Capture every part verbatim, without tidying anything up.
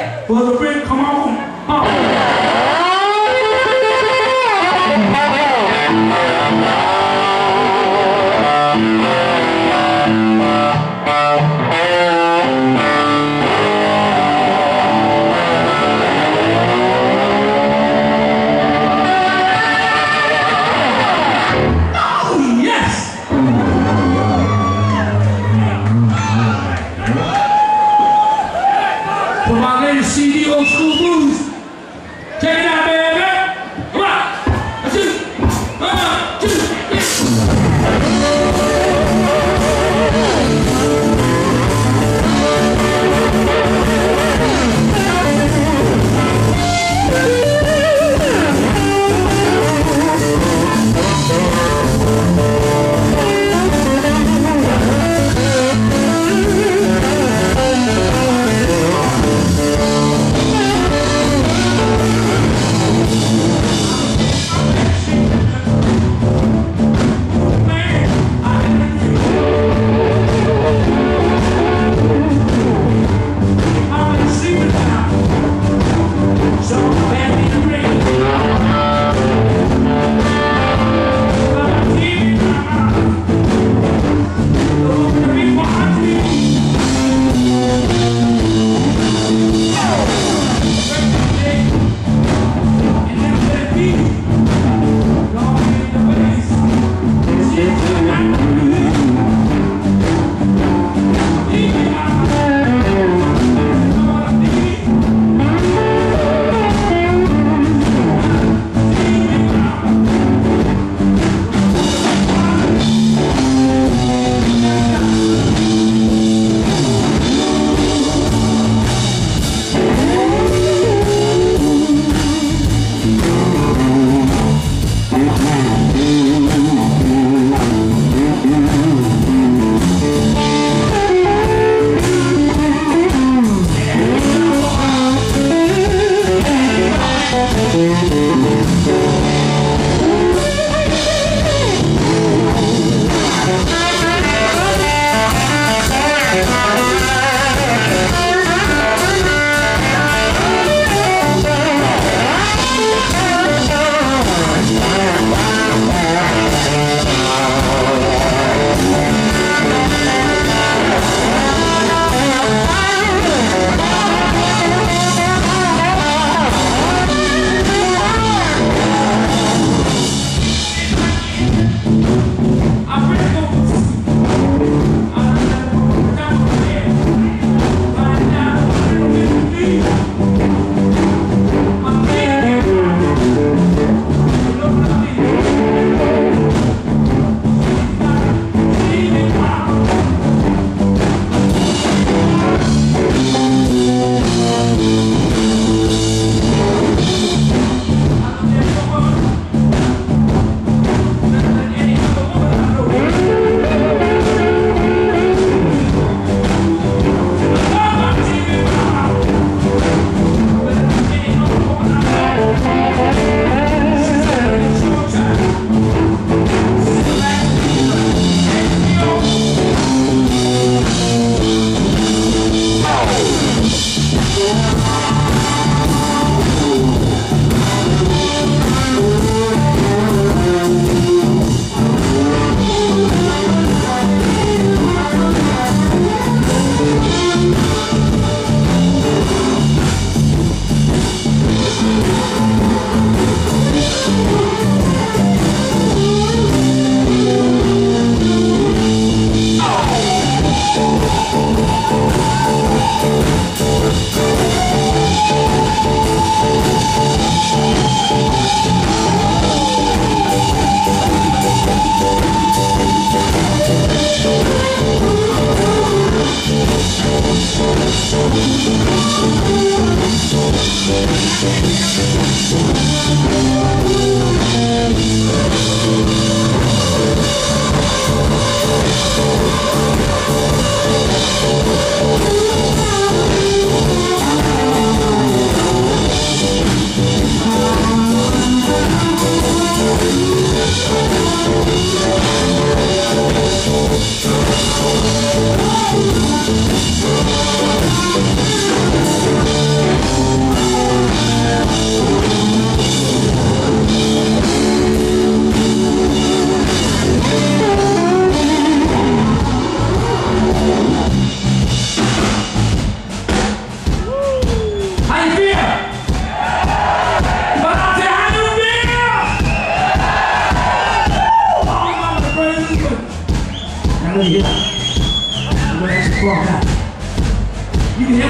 For the big, come on. Oh. C D Old School Blues. Check it out, baby. Come on. Let's do it. One, two,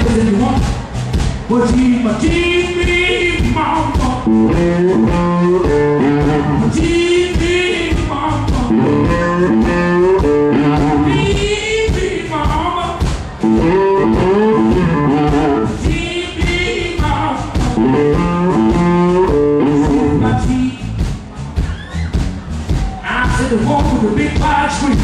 niggas if you want. But she, but she be mama. She be mama. She be mama. She be mama. My tea. I said the walk with the big wide street.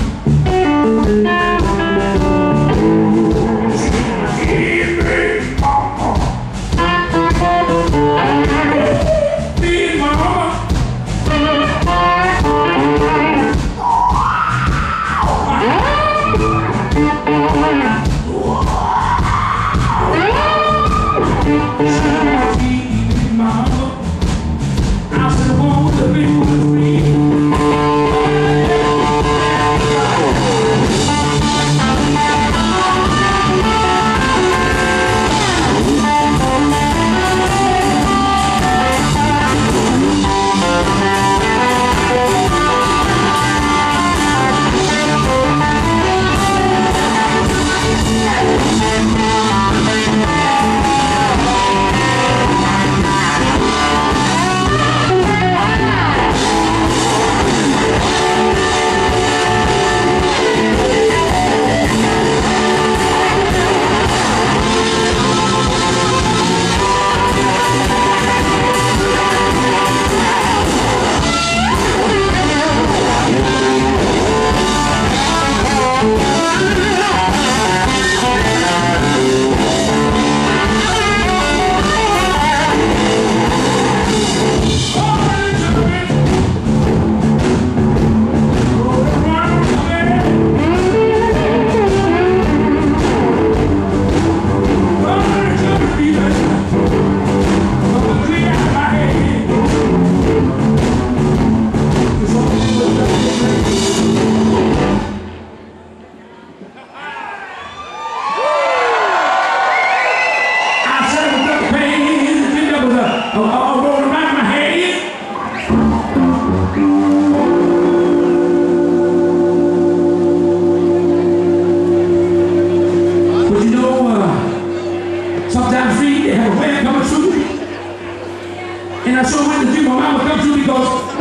And I sure went to see my mama come to because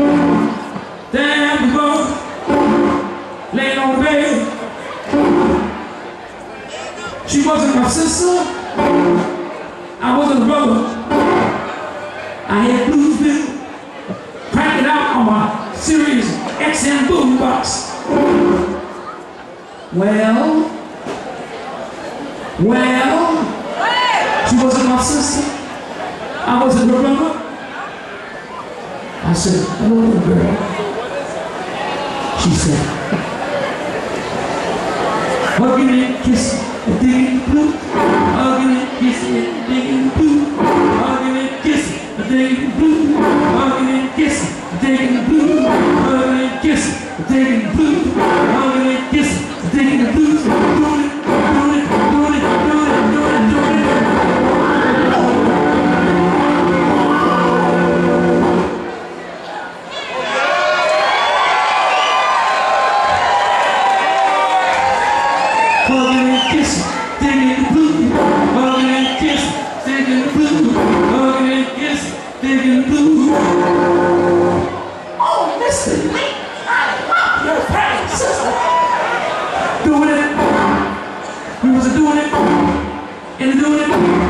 damn the road, laying on the bed. She wasn't my sister. I wasn't a brother. I had Bluesville cranking out on my Sirius X M boombox. Well, well, she wasn't my sister. I wasn't her brother. I said, hello, little girl. She said, hugging and kissing and digging blue. Hugging and kissing and digging blue. Hugging and kissing and digging blue. Hugging and kissing and digging blue. Hugging and kissing and digging blue. Hugging and kissing and digging blue. Doing it, doing it, doing it, doing it, doing it, doing it. Hugging and kissing, digging the blue. Hugging and kissing, digging the blue. Hugging and kissing, digging the blue. Oh, Mister Lee, I love your pain, sister. Doing it. We was doing it. And doing it.